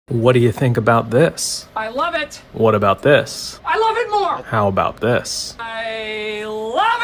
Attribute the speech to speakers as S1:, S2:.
S1: What do you think about this?
S2: I love it.
S1: What about this?
S2: I love it more.
S1: How about this?